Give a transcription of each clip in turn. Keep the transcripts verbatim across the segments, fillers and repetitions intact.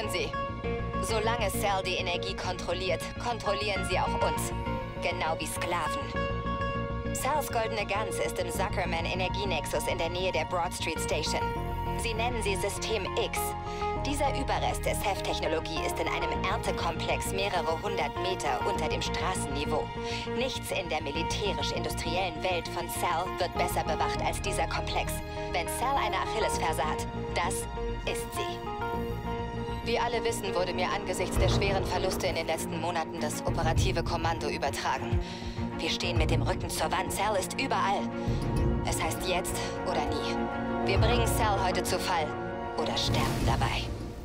Hören Sie. Solange Cell die Energie kontrolliert, kontrollieren sie auch uns. Genau wie Sklaven. Cells goldene Gans ist im Zuckerman Energienexus in der Nähe der Broad Street Station. Sie nennen sie System X. Dieser Überrest der Ceph-Technologie ist in einem Erntekomplex mehrere hundert Meter unter dem Straßenniveau. Nichts in der militärisch-industriellen Welt von Cell wird besser bewacht als dieser Komplex. Wenn Cell eine Achillesferse hat, das ist sie. Wie alle wissen, wurde mir angesichts der schweren Verluste in den letzten Monaten das operative Kommando übertragen. Wir stehen mit dem Rücken zur Wand. Cell ist überall. Es heißt jetzt oder nie. Wir bringen Cell heute zu Fall oder sterben dabei.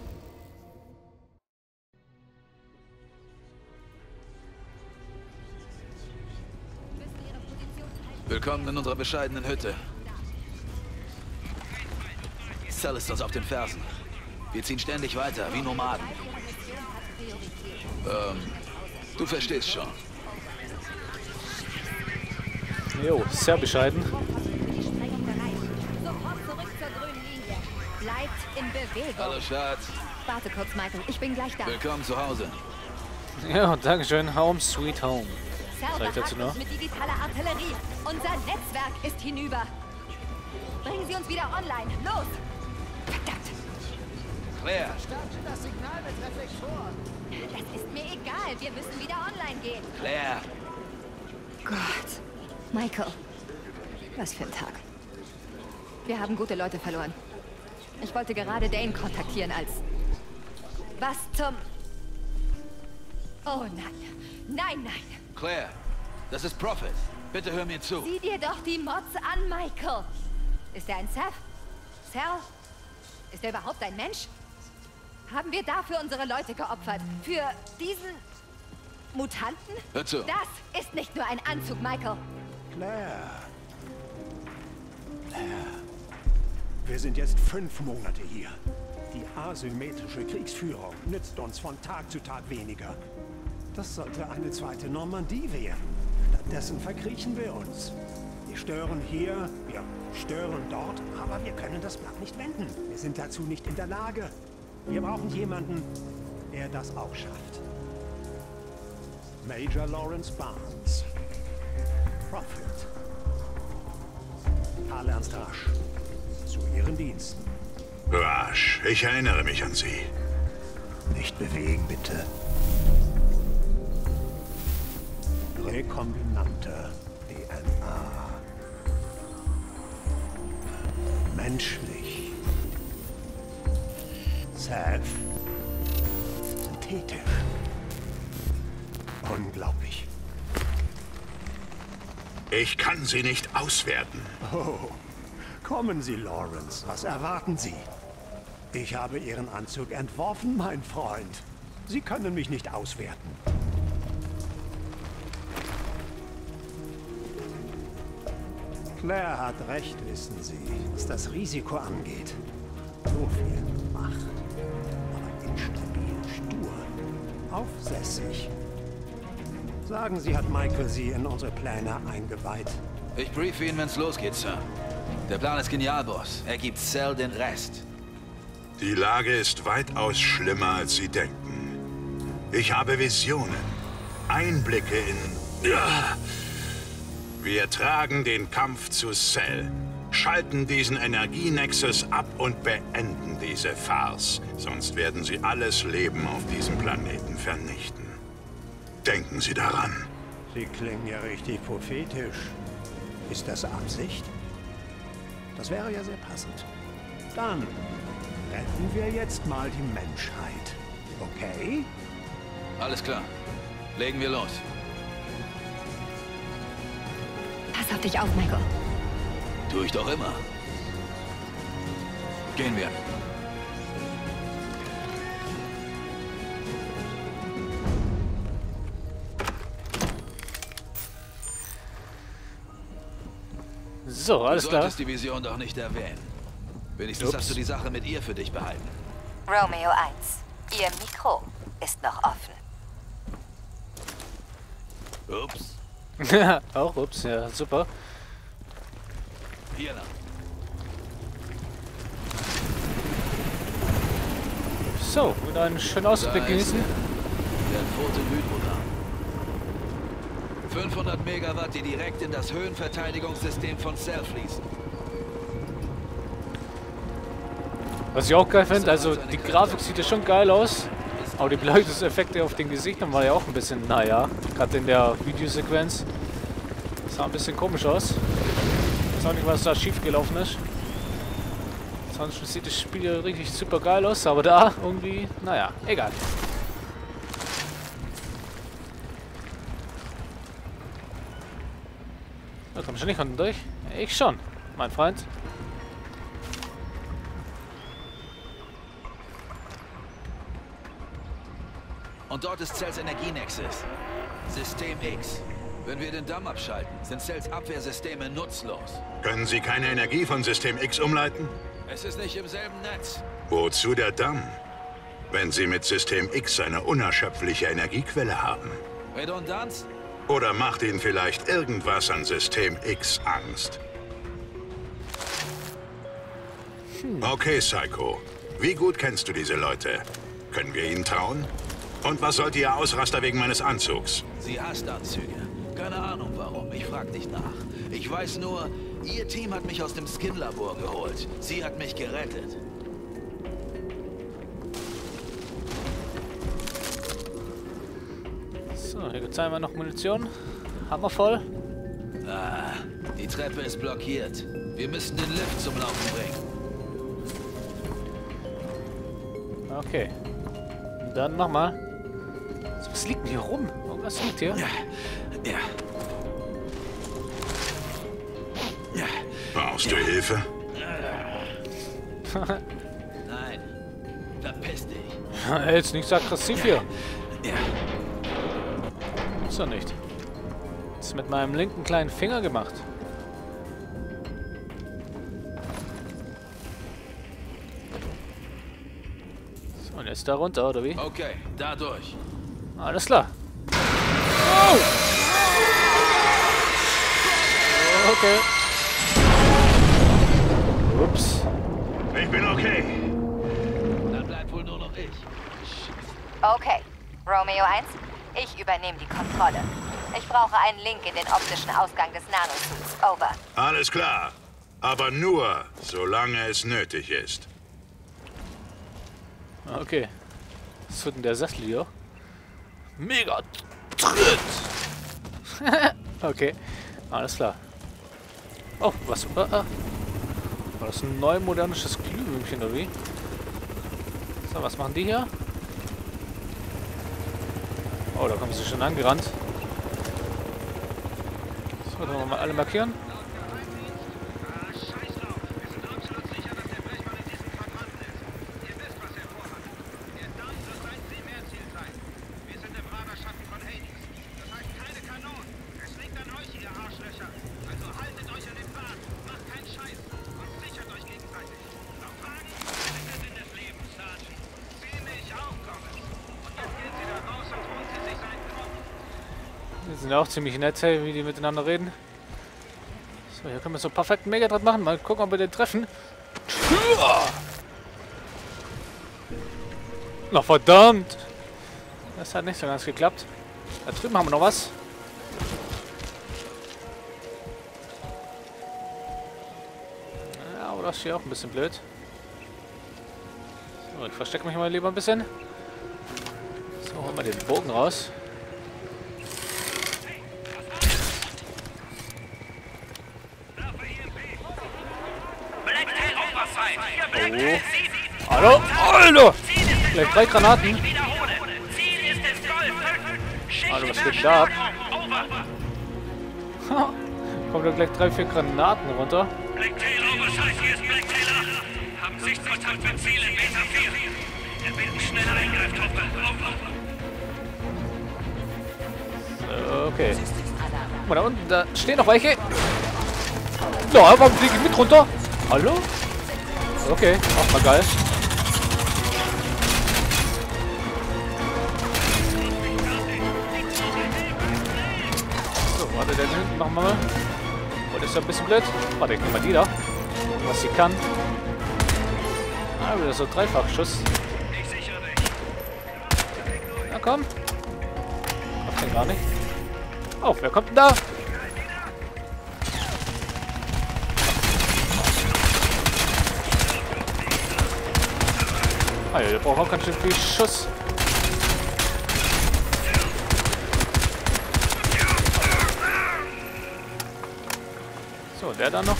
Willkommen in unserer bescheidenen Hütte. Cell ist uns auf den Fersen. Wir ziehen ständig weiter, wie Nomaden. Ähm, du verstehst schon. Jo, sehr bescheiden. Bleibt in Bewegung. Hallo, Schatz. Warte kurz, Michael. Ich bin gleich da. Willkommen zu Hause. Ja, danke schön. Home sweet home. Sag ich dazu noch? mit digitaler Artillerie. Unser Netzwerk ist hinüber. Bringen Sie uns wieder online. Los! Verdammt! Claire! Das Signal mit Reflektoren. Das ist mir egal. Wir müssen wieder online gehen. Claire! Gott. Michael. Was für ein Tag. Wir haben gute Leute verloren. Ich wollte gerade Dane kontaktieren als... Was zum... Oh nein. Nein, nein. Claire, das ist Prophet. Bitte hör mir zu. Sieh dir doch die Mods an, Michael. Ist er ein Ceph? Cell? Ist er überhaupt ein Mensch? Haben wir dafür unsere Leute geopfert? Für diesen... Mutanten? Hör zu. Das ist nicht nur ein Anzug, Michael. Claire. Claire. Wir sind jetzt fünf Monate hier. Die asymmetrische Kriegsführung nützt uns von Tag zu Tag weniger. Das sollte eine zweite Normandie werden. Stattdessen verkriechen wir uns. Wir stören hier, wir stören dort, aber wir können das Blatt nicht wenden. Wir sind dazu nicht in der Lage. Wir brauchen jemanden, der das auch schafft. Major Lawrence Barnes. Prophet. Karl Ernst Rasch. Zu Ihren Diensten. Rasch, ich erinnere mich an Sie. Nicht bewegen, bitte. Rekombinante D N A. Menschlich. Ceph. Synthetisch. Unglaublich. Ich kann Sie nicht auswerten. Oh, kommen Sie, Lawrence. Was erwarten Sie? Ich habe Ihren Anzug entworfen, mein Freund. Sie können mich nicht auswerten. Claire hat recht, wissen Sie, was das Risiko angeht. So viel Macht, aber instabil, stur, aufsässig. Sagen Sie, hat Michael Sie in unsere Pläne eingeweiht? Ich briefe ihn, wenn's losgeht, Sir. Der Plan ist genial, Boss. Er gibt Cell den Rest. Die Lage ist weitaus schlimmer, als Sie denken. Ich habe Visionen, Einblicke in... Ja. Wir tragen den Kampf zu Cell, schalten diesen Energienexus ab und beenden diese Farce. Sonst werden sie alles Leben auf diesem Planeten vernichten. Denken Sie daran. Sie klingen ja richtig prophetisch. Ist das Absicht? Das wäre ja sehr passend. Dann retten wir jetzt mal die Menschheit. Okay? Alles klar. Legen wir los. Pass auf dich auf, Michael. Tu ich doch immer. Gehen wir. So, alles du klar. solltest die Vision doch nicht erwähnen. Wenigstens Ups. hast du die Sache mit ihr für dich behalten. Romeo eins. Ihr Mikro ist noch offen. Ups. Auch ups, ja, super. Hier lang. So, wieder einen schönen Ausblick genießen. Der Photon-Hydrogramm. fünfhundert Megawatt, die direkt in das Höhenverteidigungssystem von Cell fließen. Was ich auch geil finde, also die Grafik sieht ja schon geil aus. Aber die Beleuchtungseffekte auf den Gesichtern war ja auch ein bisschen, naja, gerade in der Videosequenz. Sah ein bisschen komisch aus. Ich weiß auch nicht, was da schief gelaufen ist. Sonst sieht das Spiel ja richtig super geil aus, aber da irgendwie, naja, egal. Da komm schon nicht unten durch. Ich schon, mein Freund. Und dort ist Cells Energienexus. System X. Wenn wir den Damm abschalten, sind Cells Abwehrsysteme nutzlos. Können Sie keine Energie von System X umleiten? Es ist nicht im selben Netz. Wozu der Damm? Wenn Sie mit System X eine unerschöpfliche Energiequelle haben. Redundanz? Oder macht Ihnen vielleicht irgendwas an System X Angst? Okay, Psycho. Wie gut kennst du diese Leute? Können wir ihnen trauen? Und was sollte Ihr Ausraster wegen meines Anzugs? Sie hasst Anzüge. Keine Ahnung warum. Ich frag dich nach. Ich weiß nur, Ihr Team hat mich aus dem Skin-Labor geholt. Sie hat mich gerettet. So, hier gibt es einmal noch Munition. Hammer voll. Ah, die Treppe ist blockiert. Wir müssen den Lift zum Laufen bringen. Okay. Und dann nochmal. Was liegt denn hier rum? Was liegt hier? Ja. Ja. Ja. Brauchst du Hilfe? Nein. Verpiss dich. Jetzt nicht so aggressiv hier. Ja. Ist doch nicht. Das ist mit meinem linken kleinen Finger gemacht. So, und jetzt da runter, oder wie? Okay, dadurch. Alles klar. Oh! Okay. Ups. Ich bin okay. Dann bleibt wohl nur noch ich. Okay, Romeo eins, ich übernehme die Kontrolle. Ich brauche einen Link in den optischen Ausgang des Nanosuits. Over. Alles klar. Aber nur, solange es nötig ist. Okay. Was wird denn der Sessel hier? Mega Tritt! Okay, alles klar. Oh, was? Uh, uh. War das ein neu modernisches Glühwürmchen oder wie? So, was machen die hier? Oh, da kommen sie schon angerannt. So, dann wollen wir mal alle markieren. Die sind ja auch ziemlich nett, hey, wie die miteinander reden. So, hier können wir so perfekt Megadraht machen. Mal gucken, ob wir den treffen. Na verdammt! Das hat nicht so ganz geklappt. Da drüben haben wir noch was. Ja, aber das ist hier auch ein bisschen blöd. So, ich verstecke mich mal lieber ein bisschen. So, holen wir den Bogen raus. Oh. Hallo? Alter! Gleich drei Granaten. Alter, was geht denn da ab? Kommt da gleich drei, vier Granaten runter. Black Tail, Oversight, hier ist Black Tail. Haben Sichtkontakt mit Ziel in Beta vier. Erbitten schnelle Eingreiftruppe. So, okay. Guck mal, da unten, da stehen noch welche. Ja, warum fliege ich mit runter? Hallo? Okay, auch mal geil. So, warte, den hinten machen wir mal. Oh, das ist ja ein bisschen blöd. Warte, ich nehme mal die da. Was sie kann. Ah, wieder so Dreifachschuss. Ich sichere komm. Kommt denn gar nicht. Oh, wer kommt denn da? Ah ja, der braucht auch ganz schön viel Schuss. So, der da noch.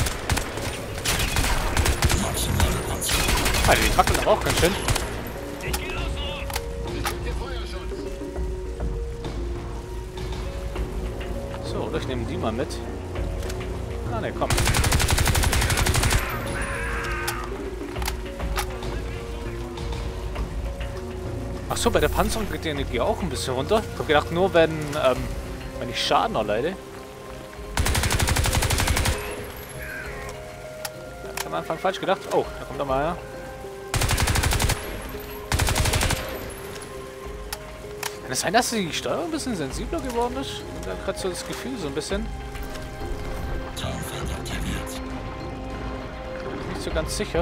Ah, die wackeln aber auch ganz schön. So, oder ich nehme die mal mit. Ah ne, komm. Achso, bei der Panzerung geht die Energie auch ein bisschen runter. Ich hab gedacht, nur wenn, ähm, wenn ich Schaden erleide. Ich hab am Anfang falsch gedacht. Oh, da kommt er mal her. Kann es sein, dass die Steuerung ein bisschen sensibler geworden ist? Ich habe gerade so das Gefühl, so ein bisschen. Bin nicht so ganz sicher.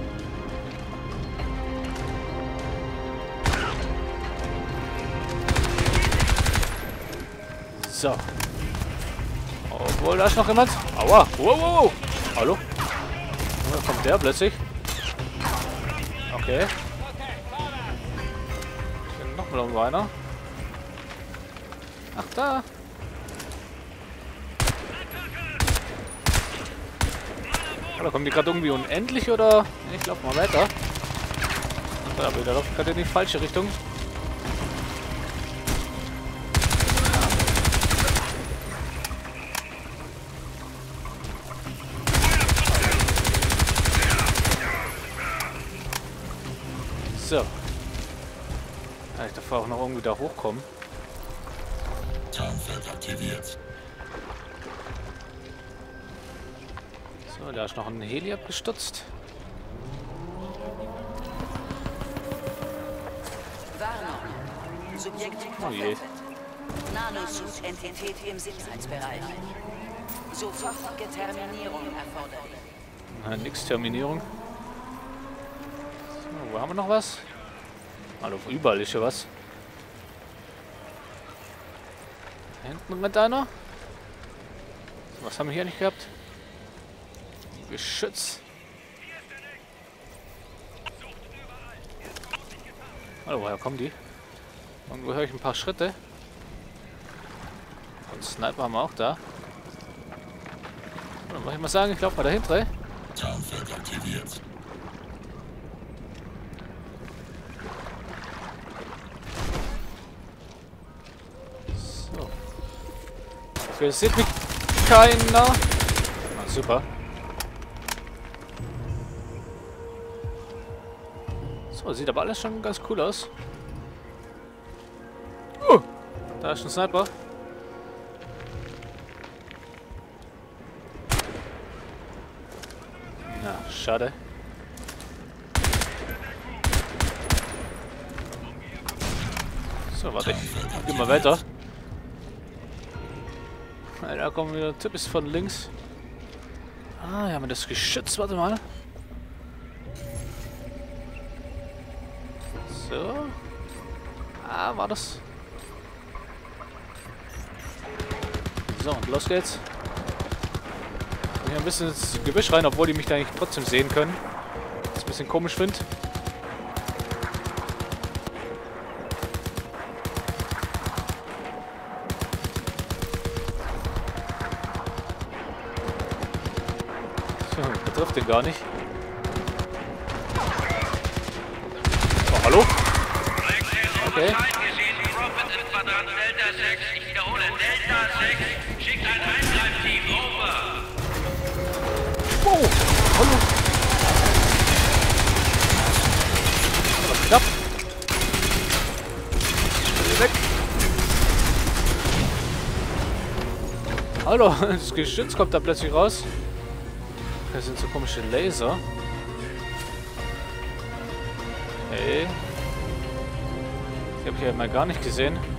So. Obwohl, da ist noch jemand. Aua. Wow, wow, wow. Hallo? Wo kommt der plötzlich? Okay. Hier noch mal irgendwo einer. Ach, da. Oder kommen die gerade irgendwie unendlich, oder? Ich laufe mal weiter. Da wieder läuft gerade in die falsche Richtung. So. Ja, ich darf auch noch irgendwie da hochkommen. Tarnfeld aktiviert. So, da ist noch ein Heli abgestürzt. Warnung. Subjekt Oh je. Nanosuit-Entität im Sicherheitsbereich. Sofortige Terminierung erforderlich. Na, nix Terminierung. So, wo haben wir noch was? Hallo, überall ist ja was. Da hinten rennt einer. Was haben wir hier nicht gehabt? Geschütz. Hallo, woher kommen die? Irgendwo höre ich ein paar Schritte. Und Sniper haben wir auch da. Dann muss ich mal sagen, ich laufe mal dahinter. Tarnfeld aktiviert. So. Dafür sieht mich keiner. Ah, super. So, sieht aber alles schon ganz cool aus. Uh, da ist ein Sniper. Na, schade. So, warte, ich geh mal weiter. Da kommen wieder Typis von links. Ah, hier haben wir das Geschütz, warte mal. So. Ah, war das. So, und los geht's. Ich ein bisschen ins Gebüsch rein, obwohl die mich da eigentlich trotzdem sehen können. Was ich ein bisschen komisch finde. So, der trifft den gar nicht. Oh, hallo? Okay. Ich wiederhole, Delta sechs schickt ein Eingreifteam, over. Wow, hallo. Was knapp? Weg. Hallo, das Geschütz kommt da plötzlich raus. Das sind so komische Laser. Hey. Die habe ich ja mal gar nicht gesehen.